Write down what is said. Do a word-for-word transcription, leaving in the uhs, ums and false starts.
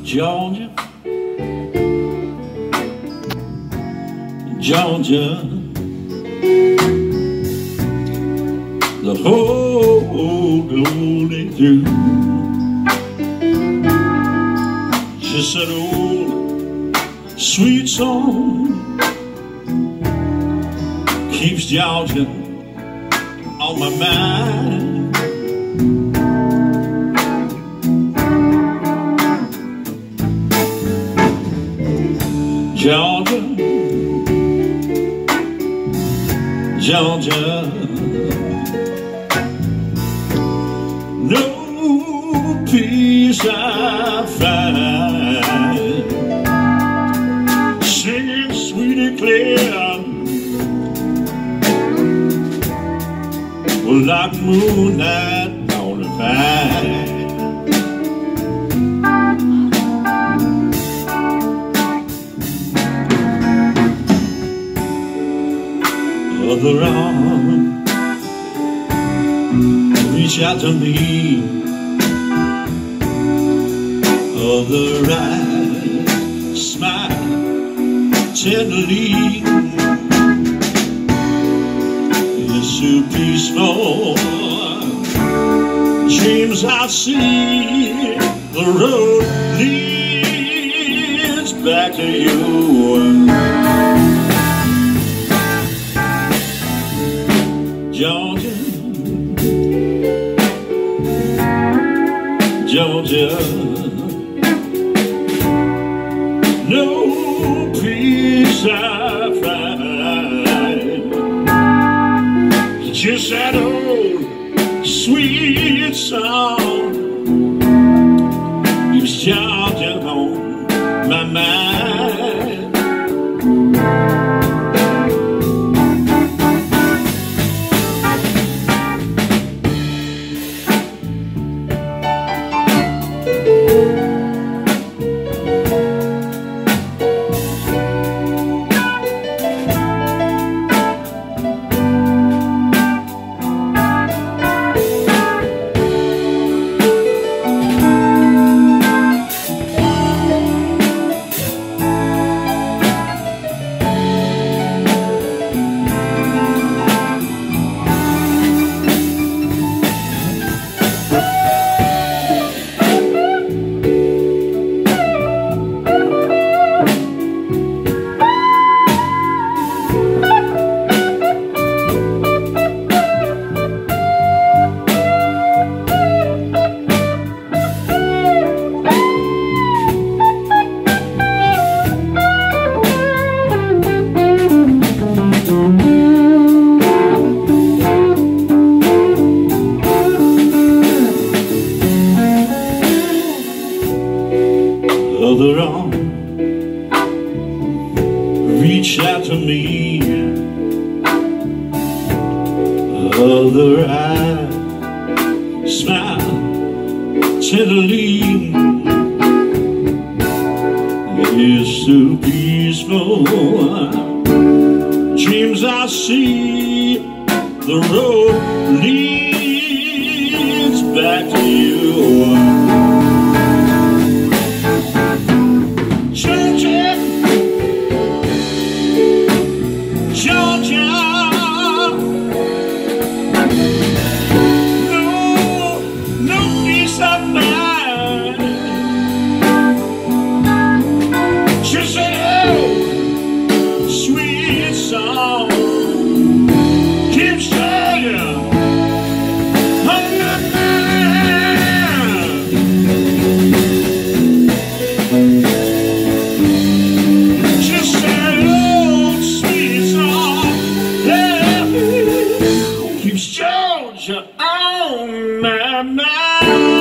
Georgia, Georgia, the whole glory through. Just an old sweet song keeps Georgia on my mind. Georgia, Georgia, no peace I find, singing sweet and clear, like moonlight on the vine. Other arm reach out to me, other eye smile tenderly. It's so peaceful, dreams I see, the road leads back to you. Georgia, Georgia, no peace I find, just that old sweet song keeps Georgia on my mind. Other arm reach out to me, other eye smile tenderly. It's so peaceful, dreams I see, the road leads back to you. Georgia on my mind.